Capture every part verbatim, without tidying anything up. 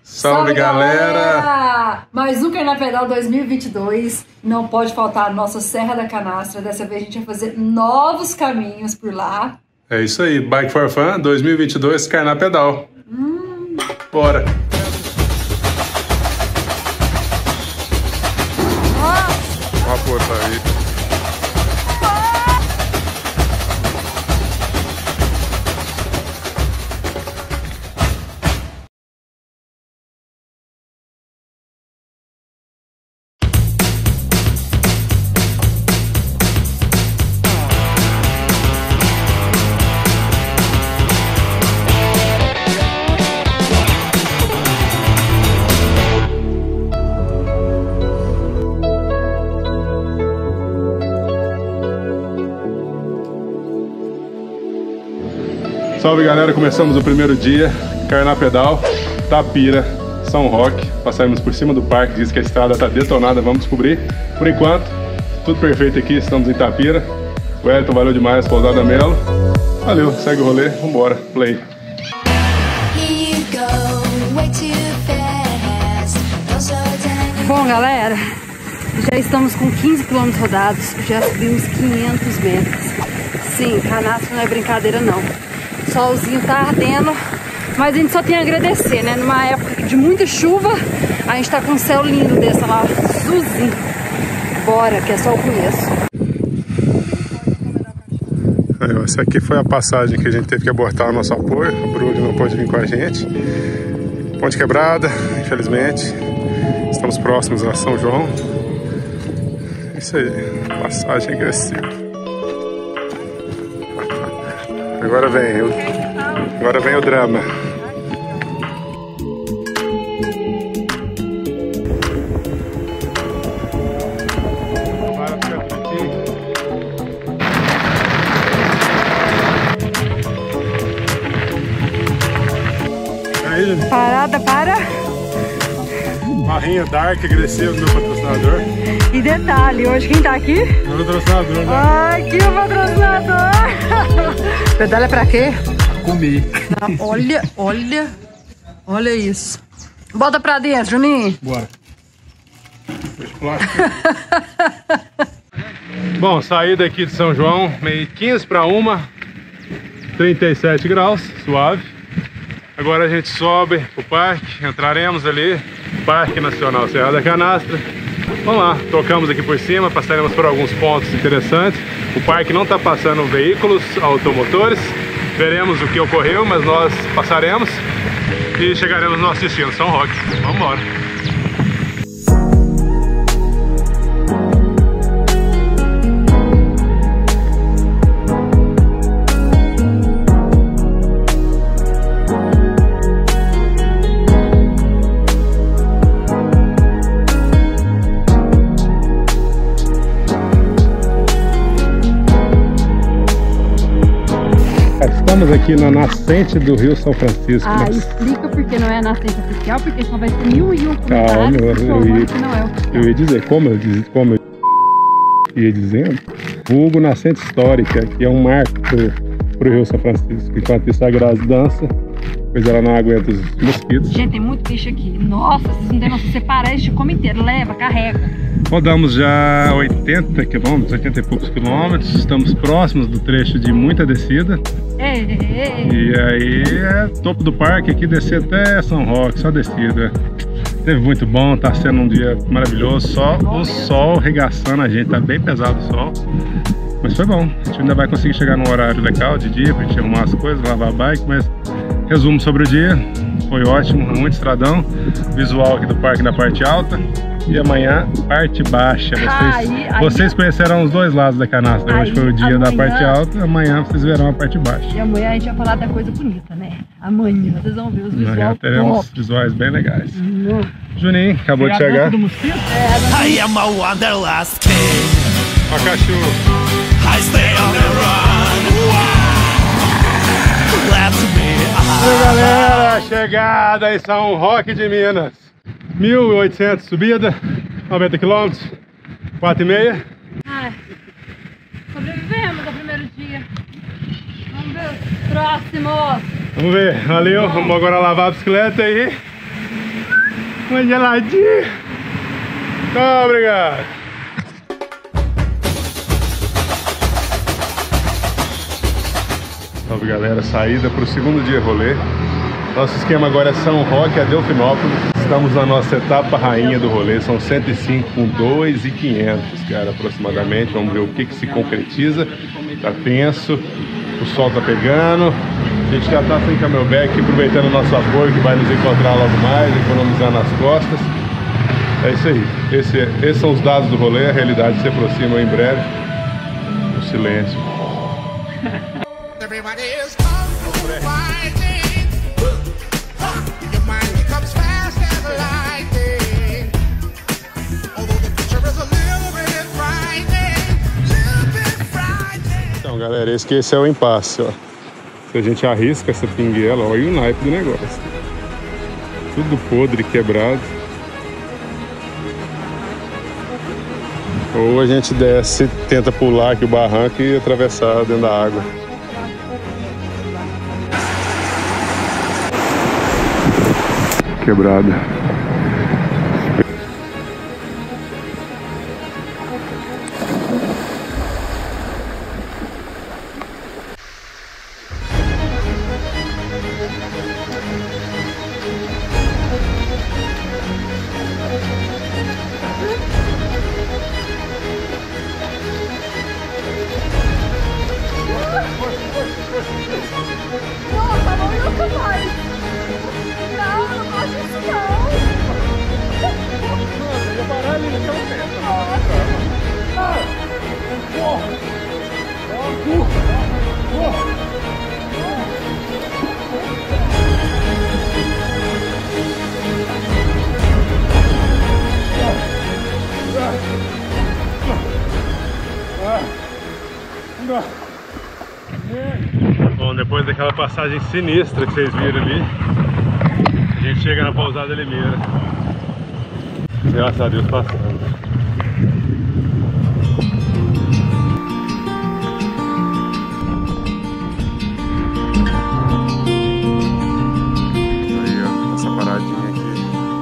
Salve, galera! galera! Mais um Carná Pedal dois mil e vinte e dois. Não pode faltar a nossa Serra da Canastra. Dessa vez a gente vai fazer novos caminhos por lá. É isso aí, Bike for Fun dois mil e vinte e dois, Carná Pedal. Hum. Bora! Ó a porta aí. Salve, galera, começamos o primeiro dia, Carná Pedal, Tapira, São Roque. Passamos por cima do parque, diz que a estrada tá detonada, vamos descobrir. Por enquanto, tudo perfeito aqui, estamos em Tapira. O Elton, valeu demais, Pousada Melo. Valeu, segue o rolê, vambora, play. Bom, galera, já estamos com quinze quilômetros rodados, já subimos quinhentos metros. Sim, canastra não é brincadeira não. O solzinho tá ardendo, mas a gente só tem a agradecer, né? Numa época de muita chuva, a gente tá com um céu lindo desse lá, azulzinho. Bora, que é só o começo. Aí, essa aqui foi a passagem que a gente teve que abortar o nosso apoio. O Bruno não pôde vir com a gente. Ponte quebrada, infelizmente. Estamos próximos a São João. Isso aí, passagem agressiva. Agora vem, o, agora vem o drama. Aí, Parada para. Barrinha Dark, agressivo, meu patrocinador. E detalhe, hoje quem tá aqui? Meu patrocinador, né? Ai, que patrocinador! Pedala é pra quê? Comi. Não, olha, olha, olha isso. Bota pra dentro, Juninho. Bora. Bom, saída aqui de São João, meio quinze para uma, trinta e sete graus, suave. Agora a gente sobe pro parque, entraremos ali, Parque Nacional Serra da Canastra. Vamos lá, tocamos aqui por cima, passaremos por alguns pontos interessantes. O parque não está passando veículos automotores. Veremos o que ocorreu, mas nós passaremos e chegaremos no nosso destino, São Roque. Vamos embora. Estamos aqui na nascente do Rio São Francisco. Ah, mas... explica porque não é a nascente oficial, porque só vai ter mil e um comentários. Calma, eu, eu, ia, que não é oficial. eu ia dizer, como eu, diz, como eu ia dizendo, vulgo nascente histórica, que é um marco para o Rio São Francisco. Enquanto isso a Grazi dança, pois ela não aguenta os mosquitos. Gente, tem muito bicho aqui. Nossa, vocês não tem noção, você para, este come inteiro, leva, carrega. Rodamos já oitenta quilômetros, oitenta e poucos quilômetros, estamos próximos do trecho de muita descida. Ei, ei, ei. E aí é topo do parque aqui, descer até São Roque, só descida. Teve muito bom, tá sendo um dia maravilhoso, só o sol regaçando a gente, tá bem pesado o sol. Mas foi bom, a gente ainda vai conseguir chegar num horário legal de dia pra gente arrumar as coisas, lavar a bike, mas resumo sobre o dia, foi ótimo, muito estradão, visual aqui do parque na parte alta. E amanhã, parte baixa. Vocês, aí, aí, vocês conhecerão os dois lados da canastra. Aí, hoje foi o dia amanhã, da parte alta, amanhã vocês verão a parte baixa. E amanhã a gente vai falar da coisa bonita, né? Amanhã vocês vão ver os visuais. Amanhã teremos top. visuais bem legais. Hum. Juninho, acabou de chegar. É, I am a wanderlust king. Ó a cachorro. I stay on the run. Let me Oi, galera, chegada em São Roque de Minas. mil e oitocentos subida, noventa quilômetros, quatro e meia. Ai, sobrevivemos ao primeiro dia. Vamos ver os próximos. Vamos ver, valeu, vamos agora lavar a bicicleta aí. Uma geladinha. Tá, obrigado. Salve, galera, saída para o segundo dia rolê. Nosso esquema agora é São Roque a Delfinópolis. Estamos na nossa etapa rainha do rolê. São cento e cinco com dois mil e quinhentos, cara, aproximadamente. Vamos ver o que que se concretiza. Tá tenso, o sol tá pegando. A gente já tá sem camelback, aproveitando o nosso apoio que vai nos encontrar logo mais, economizar nas costas. É isso aí. Esse, esses são os dados do rolê. A realidade se aproxima em breve. O silêncio. Everybody is fighting. Your mind becomes fast as lightning. Although the picture is a little bit frightening, little bit frightening. Então, galera, esse, que esse é o impasse, ó. Se a gente arrisca essa pinguela, olha o naipe do negócio. Tudo podre, quebrado. Ou a gente desce, tenta pular aqui o barranco e atravessar dentro da água. Quebrada. Nossa, não nunca mais. Não, não gosto disso não. Eu vou parar ali naquela pedra. Bom, depois daquela passagem sinistra que vocês viram ali, a gente chega na pousada Limeira. Graças a Deus passando. Aí, ó, essa paradinha aqui.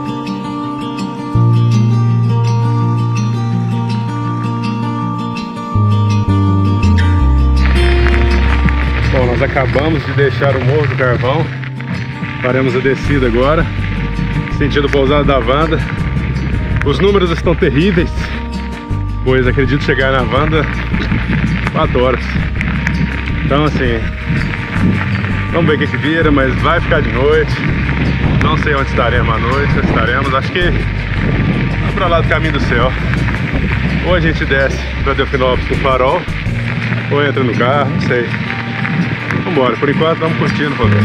Bom, nós acabamos de deixar o Morro do Carvão. Faremos a descida agora, sentido pousada da Wanda. Os números estão terríveis, pois acredito chegar na Wanda quatro horas. Então assim, vamos ver o que que vira, mas vai ficar de noite. Não sei onde estaremos à noite, estaremos, acho que lá pra lá do Caminho do Céu. Ou a gente desce pra Delfinópolis com o farol, ou entra no carro, não sei. Vambora, por enquanto vamos curtindo o rolê.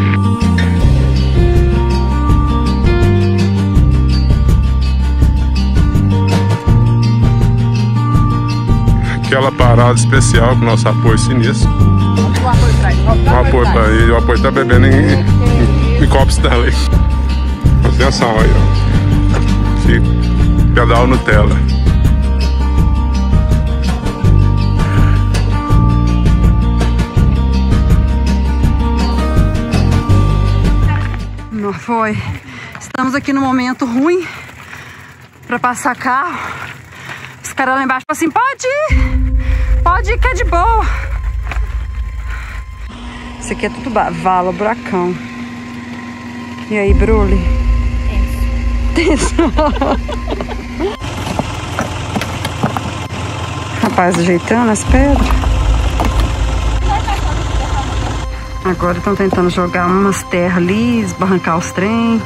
Aquela parada especial com o nosso apoio sinistro. O apoio pra aí. O apoio tá aí, o apoio tá bebendo em, em, em copo Stanley. Atenção aí, ó. Esse pedal Nutella. Não foi. Estamos aqui no momento ruim pra passar carro. Os caras lá embaixo falam assim, pode ir, pode ir que é de boa. Isso aqui é tudo vala, buracão. E aí, Bruli? Tenso. Rapaz, ajeitando as pedras. Agora estão tentando jogar umas terras ali, esbarrancar os trem.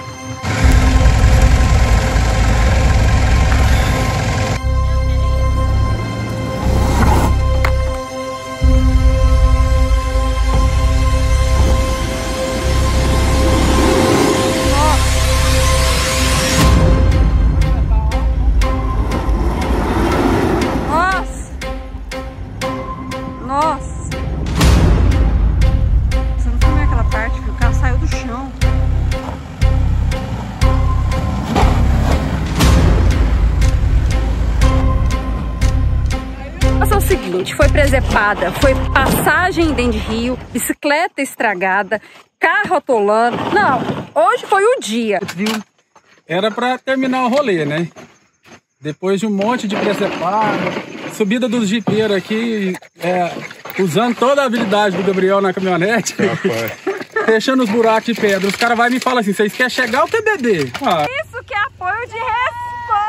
Foi presepada, foi passagem dentro de rio, bicicleta estragada, carro atolando. Não, hoje foi o dia. Viu? era para terminar o rolê, né? Depois de um monte de presepada, subida dos jipeiros aqui, é, usando toda a habilidade do Gabriel na caminhonete, fechando os buracos de pedra. Os caras vão e me falam assim, vocês querem chegar ou quer beber? Ah. Isso que é apoio de resposta!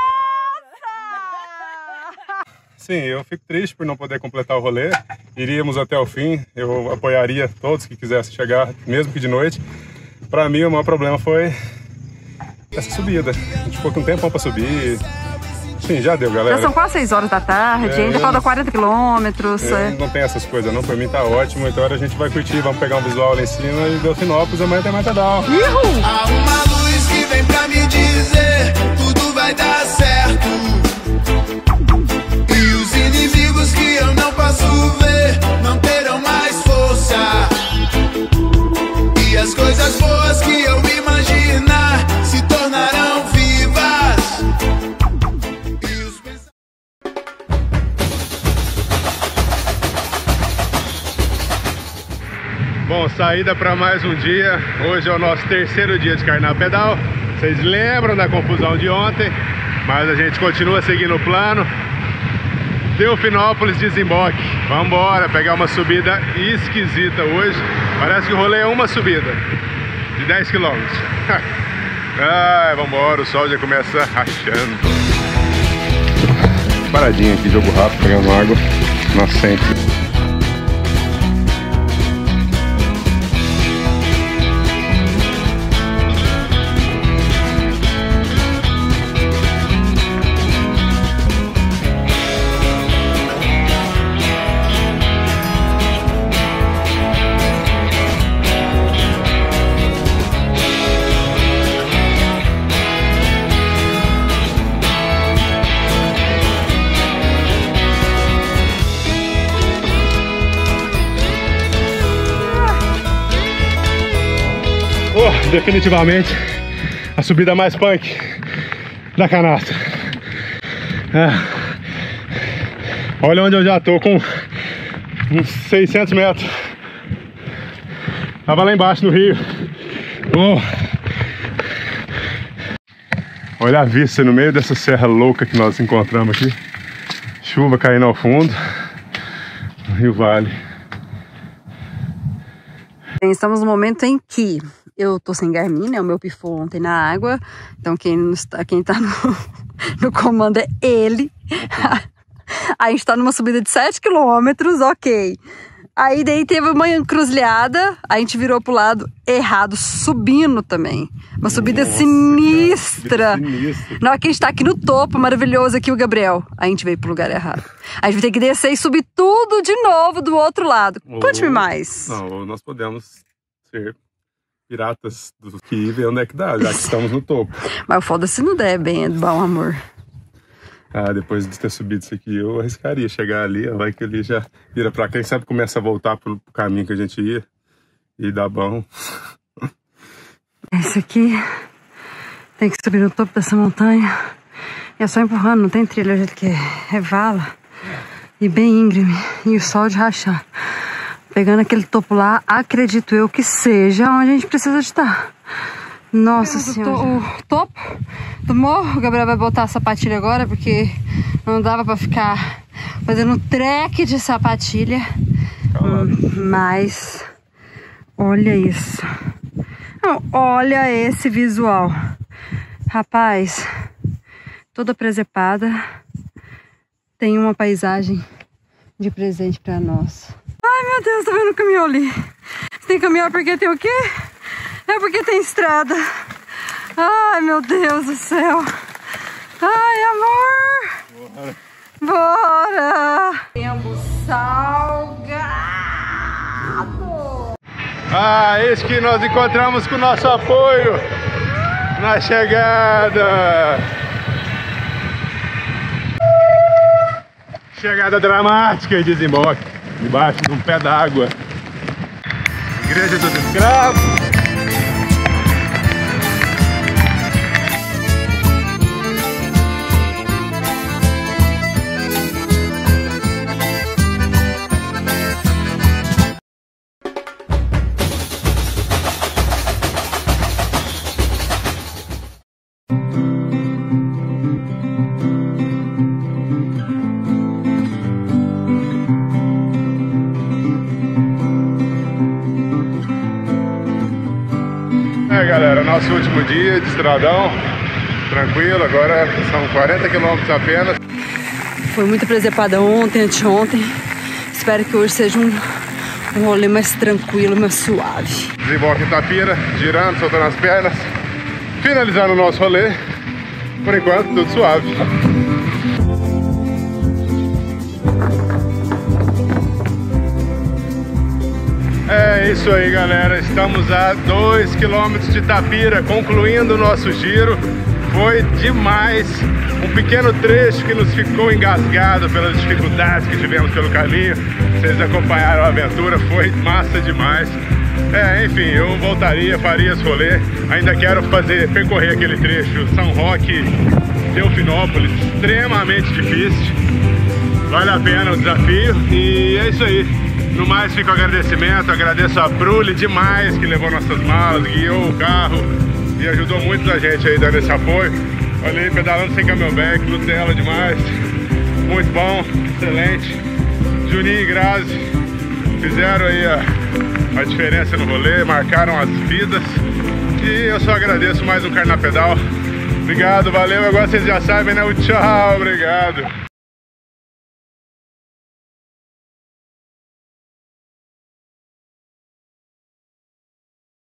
Sim, eu fico triste por não poder completar o rolê. Iríamos até o fim, eu apoiaria todos que quisessem chegar, mesmo que de noite. Para mim, o maior problema foi essa subida. A gente ficou com um tempão para subir. Sim, já deu, galera. Já são quase seis horas da tarde, É, ainda falta não- quarenta quilômetros. Eu É. não tem essas coisas não, pra mim tá ótimo. Então a gente vai curtir, vamos pegar um visual lá em cima e Delfinópolis, amanhã tem Matadal. Há uma luz que vem pra me dizer tudo vai dar certo. E os inimigos que eu não posso ver não terão mais força. E as coisas boas que eu imaginar se tornarão vivas. E os pensamentos... Bom, saída para mais um dia. Hoje é o nosso terceiro dia de Carná Pedal. Vocês lembram da confusão de ontem, mas a gente continua seguindo o plano. Delfinópolis, desemboque. Vamos embora, pegar uma subida esquisita hoje. Parece que o rolê é uma subida de dez quilômetros. Ai, vamos embora, o sol já começa rachando. Paradinha aqui, jogo rápido, pegando água nascente. Oh, definitivamente a subida mais punk da canastra. É. Olha onde eu já tô, com uns seiscentos metros. Tava lá embaixo no rio. Oh. Olha a vista no meio dessa serra louca que nós encontramos aqui. Chuva caindo ao fundo. Rio Vale. Estamos no momento em que eu tô sem Garmin, né? O meu pifou ontem na água. Então quem, não está, quem tá no, no comando é ele. A gente tá numa subida de sete quilômetros, ok. Aí daí teve uma encruzilhada, a gente virou pro lado errado, subindo também. Uma subida Nossa, sinistra. cara, subida sinistra. Na hora que a gente tá aqui no topo, maravilhoso aqui o Gabriel, a gente veio pro lugar errado. A gente vai ter que descer e subir tudo de novo do outro lado. Conte-me mais. Não, nós podemos ser piratas do que ir ver onde é que dá, já que estamos no topo. Mas o foda-se não der bem, é do bom amor. Ah, depois de ter subido isso aqui, eu arriscaria chegar ali, ó, vai que ele já vira pra cá, quem sabe começa a voltar pro caminho que a gente ia e dá bom. Esse aqui tem que subir no topo dessa montanha. E é só empurrando, não tem trilha, o jeito que é. É vala e bem íngreme e o sol de rachar. Pegando aquele topo lá, acredito eu que seja onde a gente precisa de estar. Nossa Senhora. O topo do morro, o Gabriel vai botar a sapatilha agora, porque não dava pra ficar fazendo um trek de sapatilha. Hum, mas olha isso. Não, olha esse visual. Rapaz, toda presepada, tem uma paisagem de presente pra nós. Ai meu Deus, tá vendo o caminhão ali? Tem caminhão porque tem o quê? É porque tem estrada. Ai, meu Deus do céu. Ai, amor. Bora. Bora. Tempo salgado. Ah, eis que nós encontramos com o nosso apoio na chegada. Chegada dramática e desemboque debaixo de um pé d'água. Igreja dos Escravos. galera, nosso último dia de estradão, tranquilo, agora são quarenta quilômetros apenas. Foi muita presepada ontem, anteontem. Espero que hoje seja um, um rolê mais tranquilo, mais suave. Desemboque em Itapira, girando, soltando as pernas, finalizando o nosso rolê. Por enquanto, tudo suave. É isso aí, galera, estamos a dois quilômetros de Itapira, concluindo o nosso giro. Foi demais, um pequeno trecho que nos ficou engasgado pelas dificuldades que tivemos pelo caminho. Vocês acompanharam a aventura, foi massa demais. É, enfim, eu voltaria, faria esse rolê. Ainda quero fazer, percorrer aquele trecho São Roque, Delfinópolis, extremamente difícil. Vale a pena o desafio e é isso aí. No mais, fica o agradecimento, agradeço a Brulli demais, que levou nossas malas, guiou o carro e ajudou muito a gente aí, dando esse apoio. Olha aí, pedalando sem camelback, Nutella demais, muito bom, excelente. Juninho e Grazi fizeram aí a, a diferença no rolê, marcaram as vidas e eu só agradeço mais um Carnapedal. Obrigado, valeu, agora vocês já sabem, né? O tchau, obrigado.